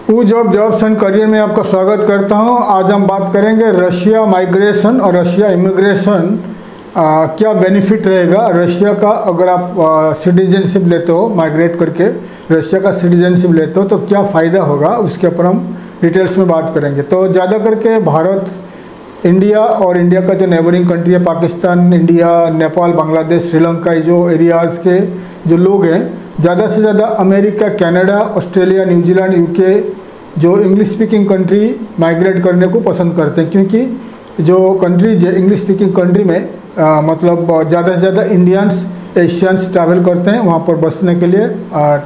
Jobs and career में आपका स्वागत करता हूं। आज हम बात करेंगे रशिया माइग्रेशन और रशिया इमिग्रेशन। क्या बेनिफिट रहेगा रशिया का अगर आप सिटीजनशिप लेते हो, माइग्रेट करके रशिया का सिटीजनशिप लेते हो तो क्या फ़ायदा होगा, उसके ऊपर हम डिटेल्स में बात करेंगे। तो ज़्यादा करके भारत, इंडिया और इंडिया का जो नेबरिंग कंट्री है पाकिस्तान, इंडिया, नेपाल, बांग्लादेश, श्रीलंका, ये जो एरियाज़ के जो लोग हैं, ज़्यादा से ज़्यादा America, Canada, Australia, New Zealand, UK जो इंग्लिश स्पीकिंग कंट्री माइग्रेट करने को पसंद करते हैं, क्योंकि जो कंट्रीज है इंग्लिश स्पीकिंग कंट्री में मतलब ज़्यादा से ज़्यादा इंडियंस, एशियंस ट्रैवल करते हैं वहाँ पर बसने के लिए,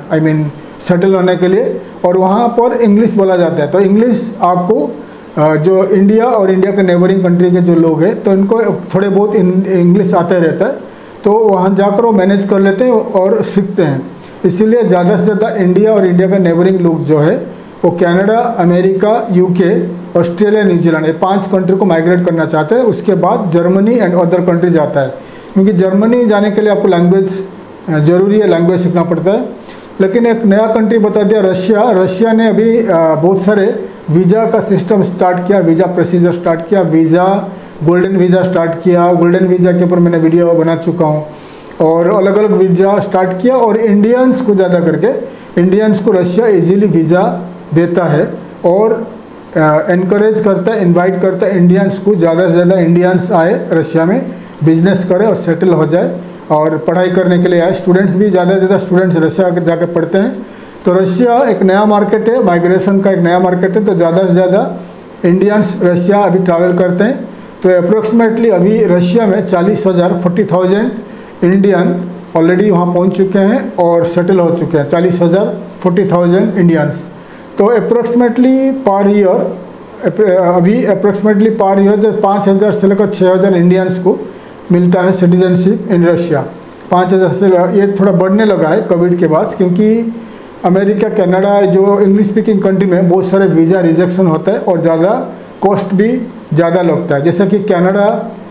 सेटल होने के लिए, और वहाँ पर इंग्लिश बोला जाता है। तो इंग्लिश आपको जो इंडिया और इंडिया के नेबरिंग कंट्री के जो लोग हैं तो इनको थोड़े बहुत इंग्लिश आते रहता है, तो वहाँ जाकर वो मैनेज कर लेते हैं और सीखते हैं। इसीलिए ज़्यादा से ज़्यादा इंडिया और इंडिया के नेबरिंग लोग जो है वो Canada, America, UK, Australia, New Zealand, ये 5 कंट्री को माइग्रेट करना चाहते हैं। उसके बाद जर्मनी एंड अदर कंट्री जाता है, क्योंकि जर्मनी जाने के लिए आपको लैंग्वेज ज़रूरी है, लैंग्वेज सीखना पड़ता है। लेकिन एक नया कंट्री बता दिया रशिया ने अभी बहुत सारे वीज़ा का सिस्टम स्टार्ट किया, वीज़ा प्रोसीजर स्टार्ट किया, गोल्डन वीज़ा स्टार्ट किया। गोल्डन वीज़ा के ऊपर मैंने वीडियो बना चुका हूँ, और अलग अलग वीज़ा स्टार्ट किया। और इंडियंस को ज़्यादा करके इंडियंस को रशिया इजीली वीज़ा देता है और एनकरेज करता है, इनवाइट करता है इंडियंस को, ज़्यादा से ज़्यादा इंडियंस आए रशिया में, बिजनेस करे और सेटल हो जाए और पढ़ाई करने के लिए आए। स्टूडेंट्स भी ज़्यादा से ज़्यादा स्टूडेंट्स रशिया जाके पढ़ते हैं। तो रशिया एक नया मार्केट है, माइग्रेशन का एक नया मार्केट है, तो ज़्यादा से ज़्यादा इंडियंस रशिया अभी ट्रैवल करते हैं। तो अप्रोक्सीमेटली अभी रशिया में 40,000 इंडियन ऑलरेडी वहाँ पहुँच चुके हैं और सेटल हो चुके हैं, 40,000 इंडियंस। तो अप्रोक्सीमेटली पर ईयर अभी अप्रोक्सीमेटली पर ईयर जो 5,000 से लेकर 6,000 इंडियंस को मिलता है सिटीजनशिप इन रशिया। 5,000 से ये थोड़ा बढ़ने लगा है कोविड के बाद, क्योंकि अमेरिका, कनाडा जो इंग्लिश स्पीकिंग कंट्री में बहुत सारे वीज़ा रिजेक्शन होता है और ज़्यादा कॉस्ट भी ज़्यादा लगता है। जैसे कि कनाडा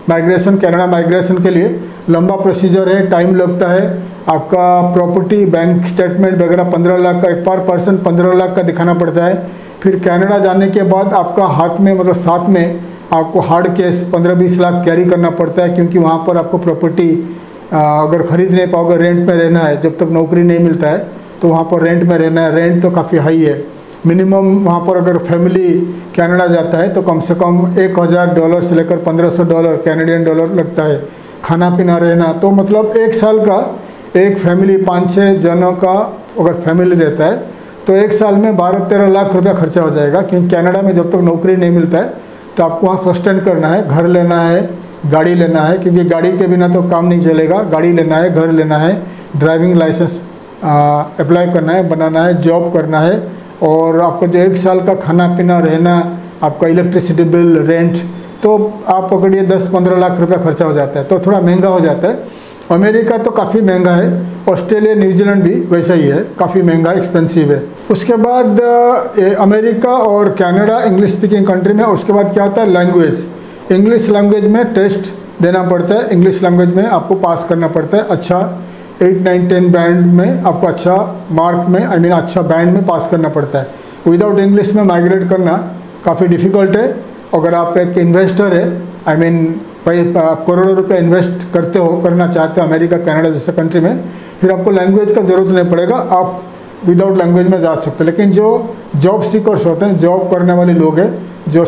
माइग्रेशन के लिए लंबा प्रोसीजर है, टाइम लगता है। आपका प्रॉपर्टी, बैंक स्टेटमेंट वगैरह 15 लाख का, एक पर पर्सन 15 लाख का दिखाना पड़ता है। फिर कनाडा जाने के बाद आपका हाथ में मतलब साथ में आपको हार्ड कैश 15-20 लाख कैरी करना पड़ता है, क्योंकि वहाँ पर आपको प्रॉपर्टी अगर ख़रीद नहीं पाओगे, रेंट में रहना है। जब तक नौकरी नहीं मिलता है तो वहाँ पर रेंट में रहना है। रेंट तो काफ़ी हाई है, मिनिमम वहाँ पर अगर फैमिली कनाडा जाता है तो कम से कम $1,000 से लेकर $1,500 कैनेडियन डॉलर लगता है, खाना पीना रहना। तो मतलब एक साल का एक फैमिली 5-6 जनों का अगर फैमिली रहता है तो एक साल में 12-13 लाख रुपया खर्चा हो जाएगा, क्योंकि कनाडा में जब तक नौकरी नहीं मिलता है तो आपको वहाँ सस्टेन करना है, घर लेना है, गाड़ी लेना है, क्योंकि गाड़ी के बिना तो काम नहीं चलेगा। गाड़ी लेना है, घर लेना है, ड्राइविंग लाइसेंस अप्लाई करना है, बनाना है, जॉब करना है, और आपको जो एक साल का खाना पीना रहना, आपका इलेक्ट्रिसिटी बिल, रेंट, तो आप पकड़िए 10-15 लाख रुपया खर्चा हो जाता है। तो थोड़ा महंगा हो जाता है। अमेरिका तो काफ़ी महंगा है, ऑस्ट्रेलिया, न्यूजीलैंड भी वैसा ही है, काफ़ी महंगा, एक्सपेंसिव है। उसके बाद अमेरिका और कनाडा इंग्लिश स्पीकिंग कंट्री में, उसके बाद क्या होता है लैंग्वेज। इंग्लिश लैंग्वेज में टेस्ट देना पड़ता है, इंग्लिश लैंग्वेज में आपको पास करना पड़ता है। अच्छा 8, 9, 10 बैंड में आपको अच्छा मार्क में अच्छा बैंड में पास करना पड़ता है। विदाउट इंग्लिश में माइग्रेट करना काफ़ी डिफ़िकल्ट है। अगर आप एक इन्वेस्टर है, करोड़ों रुपए इन्वेस्ट करना चाहते हो अमेरिका, कनाडा जैसे कंट्री में, फिर आपको लैंग्वेज का ज़रूरत नहीं पड़ेगा, आप विदाउट लैंग्वेज में जा सकते हैं। लेकिन जो जॉब सीकर्स होते हैं, जॉब करने वाले लोग हैं, जो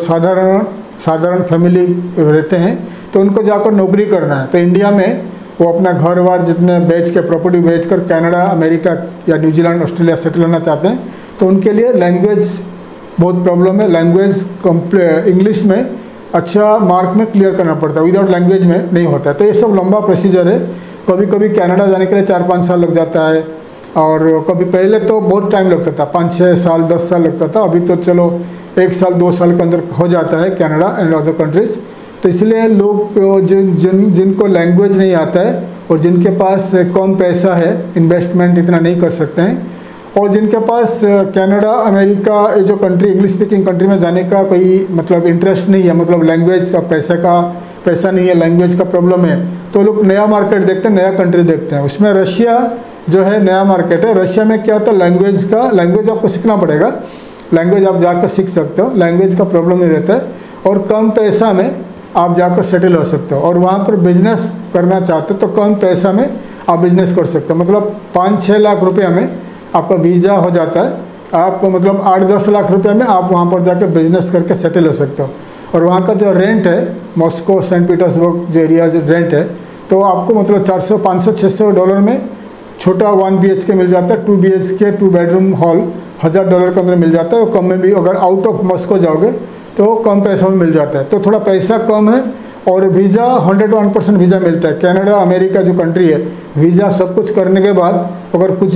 साधारण फैमिली रहते हैं, तो उनको जाकर नौकरी करना है। तो इंडिया में वो अपना घर वार जितने बेच के, प्रॉपर्टी बेच कर कनाडा, अमेरिका या न्यूजीलैंड, ऑस्ट्रेलिया सेटल होना चाहते हैं, तो उनके लिए लैंग्वेज बहुत प्रॉब्लम है। लैंग्वेज इंग्लिश में अच्छा मार्क में क्लियर करना पड़ता है, विदाउट लैंग्वेज में नहीं होता है। तो ये सब लंबा प्रोसीजर है। कभी कभी कनाडा जाने के लिए 4-5 साल लग जाता है, और कभी पहले तो बहुत टाइम लगता था, 5-6 साल, 10 साल लगता था। अभी तो चलो 1 साल 2 साल के अंदर हो जाता है कनाडा एंड अदर कंट्रीज़। तो इसलिए लोग जिनको लैंग्वेज नहीं आता है और जिनके पास कम पैसा है, इन्वेस्टमेंट इतना नहीं कर सकते हैं, और जिनके पास कनाडा, अमेरिका, ये जो कंट्री इंग्लिश स्पीकिंग कंट्री में जाने का कोई मतलब इंटरेस्ट नहीं है, मतलब लैंग्वेज का पैसा नहीं है, लैंग्वेज का प्रॉब्लम है, तो लोग नया मार्केट देखते हैं, नया कंट्री देखते हैं। उसमें रशिया जो है नया मार्केट है। रशिया में क्या होता है, लैंग्वेज आपको सीखना पड़ेगा। लैंग्वेज आप जाकर सीख सकते हो, लैंग्वेज का प्रॉब्लम नहीं रहता है, और कम पैसा में आप जाकर सेटल हो सकते हो। और वहाँ पर बिजनेस करना चाहते हो तो कम पैसा में आप बिजनेस कर सकते हो, मतलब 5-6 लाख रुपया में आपका वीज़ा हो जाता है। आप मतलब 8-10 लाख रुपये में आप वहाँ पर जाकर बिजनेस करके सेटल हो सकते हो। और वहाँ का जो रेंट है, मॉस्को, सेंट पीटर्सबर्ग जो एरिया जो रेंट है, तो आपको मतलब 400, 500, 600 डॉलर में छोटा 1 BHK मिल जाता है। 2 BHK 2 बेडरूम हॉल $1000 के अंदर मिल जाता है, और कम में भी अगर आउट ऑफ मॉस्को जाओगे तो कम पैसों में मिल जाता है। तो थोड़ा पैसा कम है, और वीज़ा 101% वीज़ा मिलता है। कनाडा, अमेरिका जो कंट्री है, वीज़ा सब कुछ करने के बाद अगर कुछ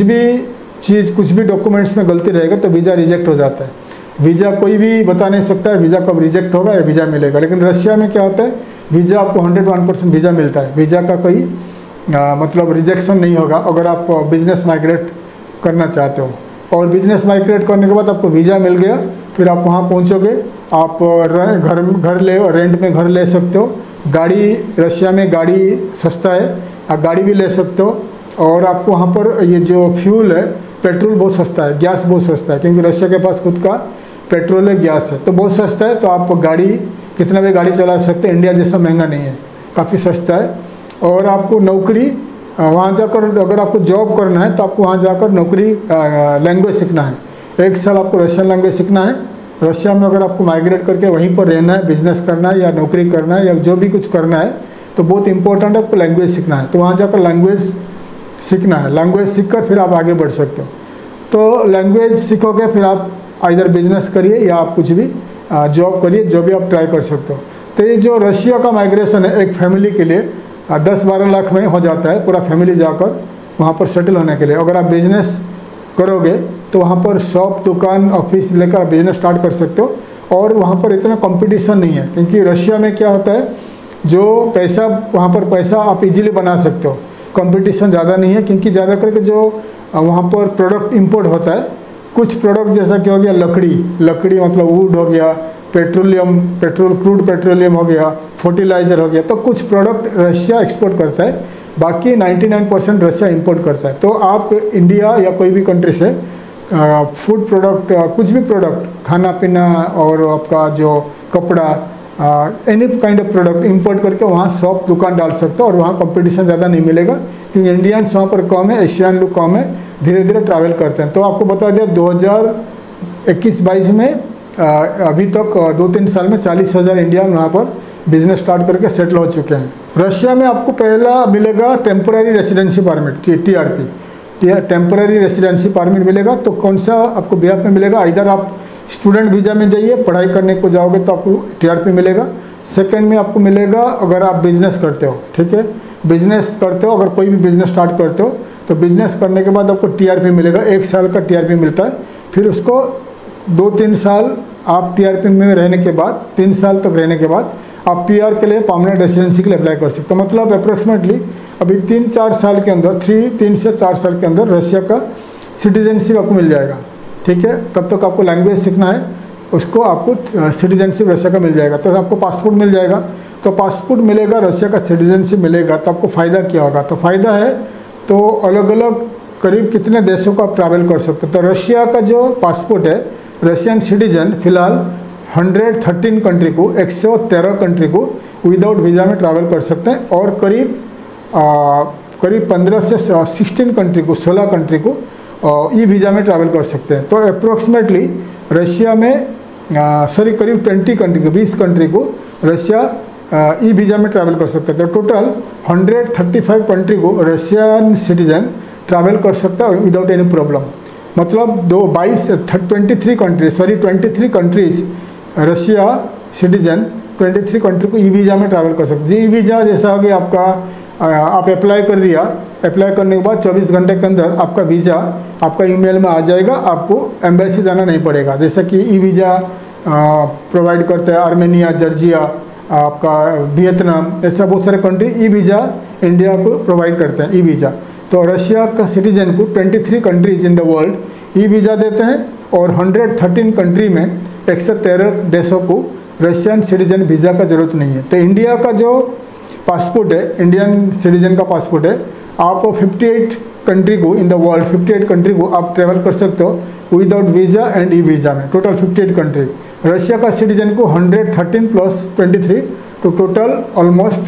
भी डॉक्यूमेंट्स में गलती रहेगा तो वीज़ा रिजेक्ट हो जाता है। वीज़ा कोई भी बता नहीं सकता है वीज़ा कब रिजेक्ट होगा या वीज़ा मिलेगा। लेकिन रशिया में क्या होता है, वीज़ा आपको 101% वीज़ा मिलता है। वीज़ा का कोई मतलब रिजेक्शन नहीं होगा अगर आप बिज़नेस माइग्रेट करना चाहते हो। और बिज़नेस माइग्रेट करने के बाद आपको वीज़ा मिल गया, फिर आप वहाँ पहुँचोगे, आप रेंट में घर ले सकते हो। गाड़ी, रशिया में गाड़ी सस्ता है, आप गाड़ी भी ले सकते हो। और आपको वहाँ पर ये जो फ्यूल है, पेट्रोल बहुत सस्ता है, गैस बहुत सस्ता है, क्योंकि रशिया के पास खुद का पेट्रोल है, गैस है, तो बहुत सस्ता है। तो आप गाड़ी कितना भी गाड़ी चला सकते हैं, इंडिया जैसा महंगा नहीं है, काफ़ी सस्ता है। और आपको नौकरी वहाँ जाकर, अगर आपको जॉब करना है तो आपको वहाँ जाकर नौकरी लैंग्वेज सीखना है। 1 साल आपको रशियन लैंग्वेज सीखना है। रशिया में अगर आपको माइग्रेट करके वहीं पर रहना है, बिजनेस करना है या नौकरी करना है या जो भी कुछ करना है, तो बहुत इंपॉर्टेंट है, आपको लैंग्वेज सीखना है। तो वहाँ जाकर लैंग्वेज सीखना है, लैंग्वेज सीखकर फिर आप आगे बढ़ सकते हो। तो लैंग्वेज सीखोगे, फिर आप इधर बिजनेस करिए या आप कुछ भी जॉब करिए, जो भी आप ट्राई कर सकते हो। तो ये जो रशिया का माइग्रेशन है, एक फैमिली के लिए 10-12 लाख में हो जाता है, पूरा फैमिली जाकर वहाँ पर सेटल होने के लिए। अगर आप बिजनेस करोगे तो वहाँ पर शॉप, दुकान, ऑफिस लेकर आप बिजनेस स्टार्ट कर सकते हो। और वहाँ पर इतना कंपटीशन नहीं है, क्योंकि रशिया में क्या होता है, जो पैसा वहाँ पर पैसा आप इजीली बना सकते हो, कंपटीशन ज़्यादा नहीं है। क्योंकि ज़्यादा करके जो वहाँ पर प्रोडक्ट इंपोर्ट होता है, कुछ प्रोडक्ट जैसा कि हो गया लकड़ी मतलब वुड हो गया, क्रूड पेट्रोलियम हो गया, फर्टिलाइज़र हो गया, तो कुछ प्रोडक्ट रशिया एक्सपोर्ट करता है, बाकी 99% रशिया इंपोर्ट करता है। तो आप इंडिया या कोई भी कंट्री से फूड प्रोडक्ट, कुछ भी प्रोडक्ट, खाना पीना और आपका जो कपड़ा, any kind of product import करके वहाँ शॉप, दुकान डाल सकते हो। और वहाँ कंपटीशन ज़्यादा नहीं मिलेगा, क्योंकि इंडियंस वहाँ पर कम है, एशियन लोग कम है, धीरे धीरे ट्रैवल करते हैं। तो आपको बता दिया 2021-22 में अभी तक 2-3 साल में 40,000 इंडियन वहाँ पर बिजनेस स्टार्ट करके सेटल हो चुके हैं। रशिया में आपको पहला मिलेगा temporary residency permit, TRP, temporary residency permit मिलेगा। तो कौन सा आपको बिहाफ में मिलेगा, इधर आप स्टूडेंट वीज़ा में जाइए, पढ़ाई करने को जाओगे तो आपको TRP मिलेगा। सेकंड में आपको मिलेगा अगर आप बिजनेस करते हो, ठीक है, बिजनेस करते हो, अगर कोई भी बिजनेस स्टार्ट करते हो तो बिजनेस करने के बाद आपको TRP मिलेगा, 1 साल का TRP मिलता है। फिर उसको 2-3 साल आप TRP में रहने के बाद, 3 साल तक रहने के बाद आप PR के लिए, परमानेंट रेसिडेंसी के लिए अप्लाई कर सकते हो। मतलब अप्रोक्सीमेटली अभी 3-4 साल के अंदर, 3 से 4 साल के अंदर रशिया का सिटीजनशिप आपको मिल जाएगा, ठीक है। तब तक आपको लैंग्वेज सीखना है, उसको आपको सिटीजनशिप रशिया का मिल जाएगा। तो आपको पासपोर्ट मिल जाएगा, तो पासपोर्ट मिलेगा, रशिया का सिटीजनशिप मिलेगा, तो आपको फ़ायदा क्या होगा, तो फ़ायदा है तो अलग अलग करीब कितने देशों को आप ट्रैवल कर सकते हो। तो रशिया का जो पासपोर्ट है, रशियन सिटीजन फिलहाल 113 कंट्री को, 113 कंट्री को विदाउट वीज़ा में ट्रैवल कर सकते हैं। और करीब 15 से 16 कंट्री को, 16 कंट्री को ई वीज़ा में ट्रैवल कर सकते हैं। तो अप्रोक्सीमेटली रशिया में करीब 20 कंट्री को, 20 कंट्री को रशिया ई वीज़ा में ट्रैवल कर सकते हैं। तो टोटल 135 कंट्री को रशियन सिटीजन ट्रैवल कर सकता है विदाउट एनी प्रॉब्लम। मतलब 23 कंट्रीज रशिया सिटीजन 23 कंट्री को ई वीज़ा में ट्रैवल कर सकते हैं। ई वीज़ा जैसा हो गया आपका, आप अप्लाई कर दिया, अप्लाई करने के बाद 24 घंटे के अंदर आपका वीज़ा आपका ईमेल में आ जाएगा, आपको एम्बेसी जाना नहीं पड़ेगा। जैसा कि ई वीज़ा प्रोवाइड करते हैं आर्मेनिया, जॉर्जिया, आपका वियतनाम, ऐसा बहुत सारे कंट्री ई वीज़ा इंडिया को प्रोवाइड करते हैं, ई वीज़ा। तो रशिया का सिटीजन को 23 countries in the world e visa देते हैं, और 113 कंट्री में 113 देशों को रशियन सिटीजन वीज़ा का ज़रूरत नहीं है। तो इंडिया का जो पासपोर्ट है, इंडियन सिटीजन का पासपोर्ट है, आप 58 कंट्री को इन द वर्ल्ड 58 कंट्री को आप ट्रेवल कर सकते हो without visa and e visa में, टोटल 58 कंट्री। रशिया का सिटीजन को 113 प्लस 23 तो टोटल ऑलमोस्ट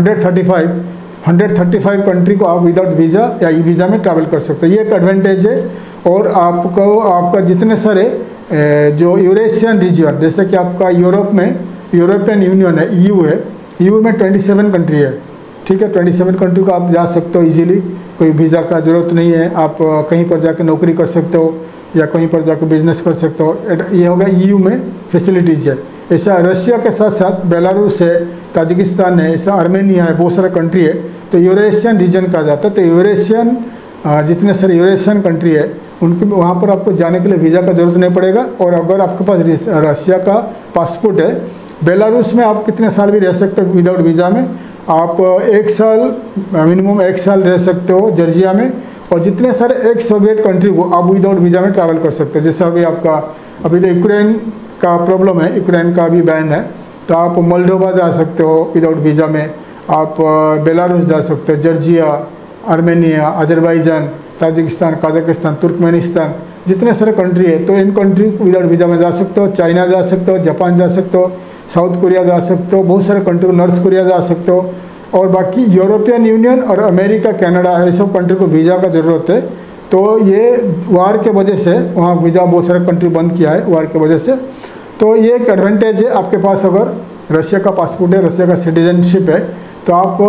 135 कंट्री को आप विदाउट वीज़ा या ई वीज़ा में ट्रैवल कर सकते हो। ये एक एडवांटेज है। और आपका जितने सारे जो यूरेशियन रीजन, जैसे कि आपका यूरोप में यूरोपियन यूनियन है, ईयू है, ईयू में 27 कंट्री है, ठीक है। 27 कंट्री को आप जा सकते हो इजीली, कोई वीज़ा का ज़रूरत नहीं है। आप कहीं पर जाकर नौकरी कर सकते हो या कहीं पर जाकर बिजनेस कर सकते हो। ये होगा ईयू में फैसिलिटीज़ है। ऐसा रशिया के साथ साथ बेलारूस है, ताजिकिस्तान है, ऐसा आर्मेनिया है, बहुत सारा कंट्री है। तो यूरेशियन रीजन कहा जाता है। तो यूरेशियन जितने सारे यूरेशियन कंट्री है उनके वहाँ पर आपको जाने के लिए वीज़ा का ज़रूरत नहीं पड़ेगा। और अगर आपके पास रशिया का पासपोर्ट है, बेलारूस में आप कितने साल भी रह सकते हो विदाउट वीज़ा में। आप 1 साल मिनिमम 1 साल रह सकते हो जॉर्जिया में। और जितने सारे एक्स सोवियत कंट्री को आप विदाउट वीज़ा में ट्रैवल कर सकते हो। जैसे अभी आपका अभी तो यूक्रेन का प्रॉब्लम है, यूक्रेन का भी बैन है, तो आप मोल्डोवा जा सकते हो विदाउट वीज़ा में। आप बेलारूस जा सकते हो, Georgia, Armenia, Azerbaijan, Tajikistan, Kazakhstan, Turkmenistan, जितने सारे कंट्री है तो इन कंट्री को विदाउट वीज़ा में जा सकते हो। चाइना जा सकते हो, जापान जा सकते हो, साउथ कोरिया जा सकते हो, बहुत सारे कंट्री, नॉर्थ कोरिया जा सकते हो। और बाकी यूरोपियन यूनियन और अमेरिका, कनाडा, ये सब कंट्री को वीज़ा का ज़रूरत है। तो ये वार के वजह से वहाँ वीज़ा बहुत सारे कंट्री बंद किया है वार के वजह से। तो ये एक एडवांटेज है आपके पास। अगर रशिया का पासपोर्ट है, रशिया का सिटीजनशिप है, तो आप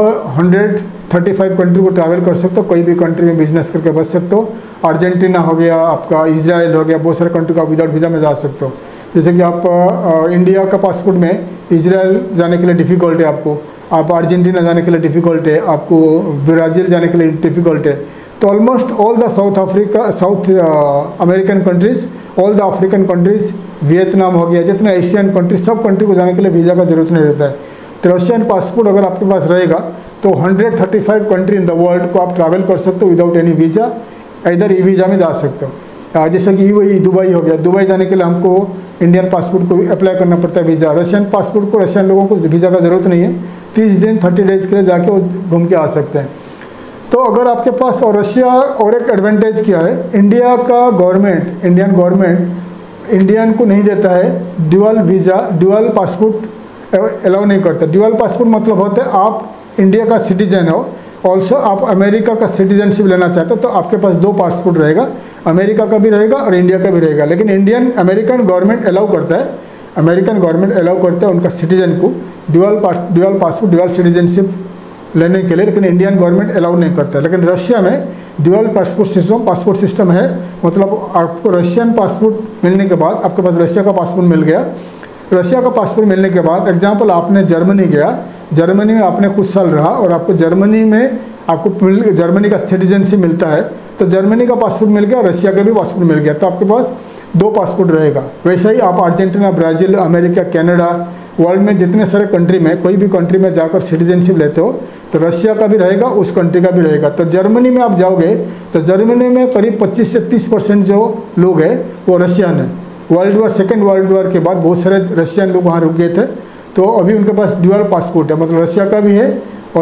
135 कंट्री को ट्रैवल कर सकते हो, कोई भी कंट्री में बिजनेस करके बच सकते हो। अर्जेंटीना हो गया, आपका इजराइल हो गया, बहुत सारे कंट्री को आप विदाउट वीज़ा में जा सकते हो। जैसे कि आप इंडिया का पासपोर्ट में इजराइल जाने के लिए डिफ़िकल्ट है आपको, आप अर्जेंटीना जाने के लिए डिफ़िकल्ट है आपको, ब्राज़ील जाने के लिए डिफ़िकल्ट है। तो almost all the South American countries, all the African countries, Vietnam हो गया, जितने एशियन कंट्री, सब कंट्री को जाने के लिए वीज़ा का ज़रूरत नहीं रहता है। तो रशियन पासपोर्ट अगर आपके पास रहेगा तो 135 कंट्री इन द वर्ल्ड को आप ट्रैवल कर सकते हो विदाउट एनी वीज़ा, इधर ई वीज़ा में जा सकते हो। जैसे कि यूएई, दुबई हो गया, दुबई जाने के लिए हमको इंडियन पासपोर्ट को अप्लाई करना पड़ता है वीज़ा। रशियन पासपोर्ट को रशियन लोगों को वीज़ा का ज़रूरत नहीं है, 30 दिन 30 डेज़ के लिए जाके वो घूम के आ सकते हैं। तो अगर आपके पास, और रशिया और एक एडवांटेज क्या है, इंडिया का गवर्नमेंट, इंडियन गवर्नमेंट इंडियन को नहीं देता है dual visa, dual passport allow नहीं करता। ड्यूअल पासपोर्ट मतलब होता है आप इंडिया का सिटीजन हो, ऑल्सो आप अमेरिका का सिटीजनशिप लेना चाहते हो, तो आपके पास 2 पासपोर्ट रहेगा, अमेरिका का भी रहेगा और इंडिया का भी रहेगा। लेकिन अमेरिकन गवर्नमेंट अलाउ करता है, अमेरिकन गवर्नमेंट अलाउ करता है उनका सिटीजन को ड्यूअल पासपोर्ट, ड्यूअल सिटीजनशिप लेने के लिए, लेकिन इंडियन गवर्नमेंट अलाउ नहीं करता है। लेकिन रशिया में ड्यूअल पासपोर्ट सिस्टम है, मतलब आपको रशियन पासपोर्ट मिलने के बाद, आपके पास रशिया का पासपोर्ट मिल गया, रशिया का पासपोर्ट मिलने के बाद एग्जाम्पल आपने जर्मनी गया, जर्मनी में आपने कुछ साल रहा और आपको जर्मनी में आपको जर्मनी का सिटीजनशिप मिलता है, तो जर्मनी का पासपोर्ट मिल गया, रशिया का भी पासपोर्ट मिल गया, तो आपके पास 2 पासपोर्ट रहेगा। वैसे ही आप Argentina, Brazil, America, Canada, world में जितने सारे कंट्री में, कोई भी कंट्री में जाकर सिटीजनशिप लेते हो तो रशिया का भी रहेगा, उस कंट्री का भी रहेगा। तो जर्मनी में आप जाओगे तो जर्मनी में करीब 25 से 30% जो लोग हैं वो रशियन है। सेकेंड वर्ल्ड वॉर के बाद बहुत सारे रशियन लोग वहाँ रुक गए थे, तो अभी उनके पास ड्यूअल पासपोर्ट है, मतलब रशिया का भी है और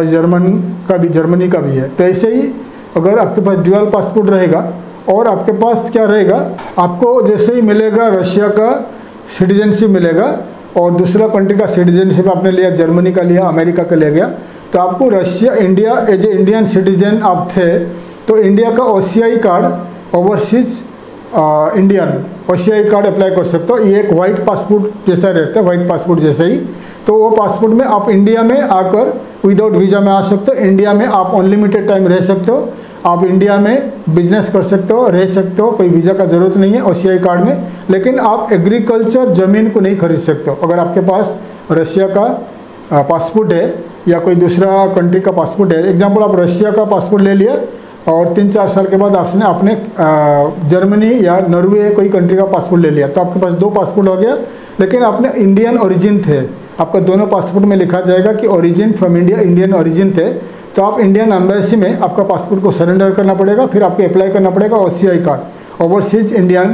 जर्मनी का भी है। तो ऐसे ही अगर आपके पास ड्यूअल पासपोर्ट रहेगा और आपके पास क्या रहेगा, आपको जैसे ही मिलेगा रशिया का सिटीजनशिप मिलेगा और दूसरा कंट्री का सिटीजनशिप आपने लिया, जर्मनी का लिया, अमेरिका का ले गया, तो आपको India as a Indian citizen आप थे तो इंडिया का OCI card, overseas Indian OCI card apply कर सकते हो। ये एक वाइट पासपोर्ट जैसा रहता है, वाइट पासपोर्ट जैसे ही। तो वो पासपोर्ट में आप इंडिया में आकर विदाउट वीज़ा में आ सकते हो, इंडिया में आप अनलिमिटेड टाइम रह सकते हो, आप इंडिया में बिजनेस कर सकते हो, रह सकते हो, कोई वीज़ा का ज़रूरत नहीं है OCI कार्ड में। लेकिन आप एग्रीकल्चर ज़मीन को नहीं खरीद सकते हो। अगर आपके पास रशिया का पासपोर्ट है या कोई दूसरा कंट्री का पासपोर्ट है, एग्जाम्पल आप रशिया का पासपोर्ट ले लिया और 3-4 साल के बाद आपने जर्मनी या नॉर्वे कोई कंट्री का पासपोर्ट ले लिया, तो आपके पास 2 पासपोर्ट हो गया। लेकिन आपने इंडियन ओरिजिन थे, आपका दोनों पासपोर्ट में लिखा जाएगा कि origin from India, Indian origin थे, तो आप इंडियन एम्बेसी में आपका पासपोर्ट को सरेंडर करना पड़ेगा, फिर आपको अप्लाई करना पड़ेगा OCI card, overseas Indian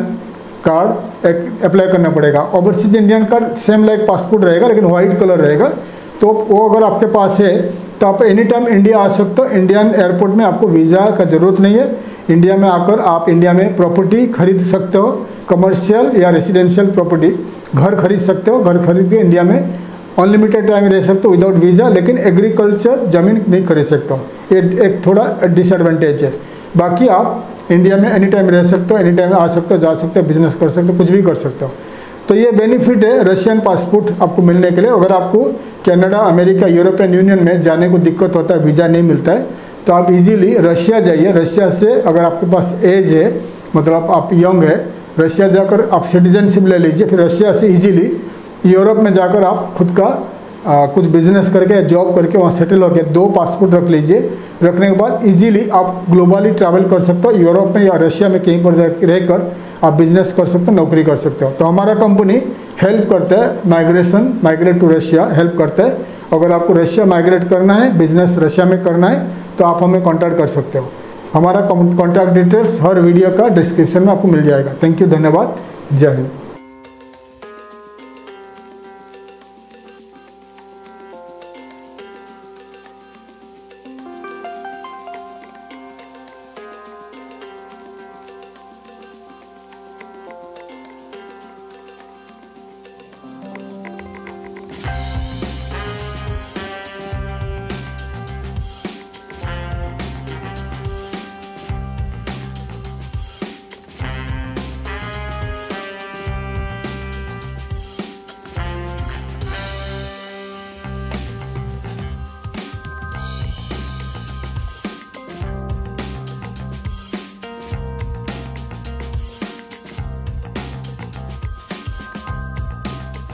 card apply करना पड़ेगा। Overseas Indian card same like passport रहेगा लेकिन वाइट कलर रहेगा। तो वो अगर आपके पास है तो आप एनी टाइम इंडिया आ सकते हो। इंडियन एयरपोर्ट में आपको वीज़ा का ज़रूरत नहीं है। इंडिया में आकर आप इंडिया में प्रॉपर्टी खरीद सकते हो, कमर्शियल या रेसिडेंशियल प्रॉपर्टी, घर खरीद सकते हो। घर खरीद के इंडिया में अनलिमिटेड टाइम रह सकते हो विदाउट वीज़ा, लेकिन एग्रीकल्चर ज़मीन नहीं खरीद सकते हो। ये एक थोड़ा डिसएडवांटेज है। बाकी आप इंडिया में एनी टाइम रह सकते हो, एनी टाइम आ सकते हो, जा सकते हो, बिजनेस कर सकते हो, कुछ भी कर सकते हो। तो ये बेनिफिट है रशियन पासपोर्ट आपको मिलने के लिए। अगर आपको कनाडा, अमेरिका, यूरोपियन यूनियन में जाने को दिक्कत होता है, वीज़ा नहीं मिलता है, तो आप इजीली रशिया जाइए। रशिया से अगर आपके पास एज है, मतलब आप यंग है, रशिया जाकर आप सिटीजनशिप ले लीजिए। फिर रशिया से इजीली यूरोप में जाकर आप खुद का कुछ बिजनेस करके या जॉब करके वहाँ सेटल होकर 2 पासपोर्ट रख लीजिए। रखने के बाद इजीली आप ग्लोबली ट्रैवल कर सकते हो। यूरोप में या रशिया में कहीं पर रहकर आप बिजनेस कर सकते हो, नौकरी कर सकते हो। तो हमारा कंपनी हेल्प करता है माइग्रेट टू रशिया हेल्प करता है। अगर आपको रशिया माइग्रेट करना है, बिजनेस रशिया में करना है, तो आप हमें कॉन्टैक्ट कर सकते हो। हमारा कॉन्टैक्ट डिटेल्स हर वीडियो का डिस्क्रिप्शन में आपको मिल जाएगा। थैंक यू, धन्यवाद, जय हिंद।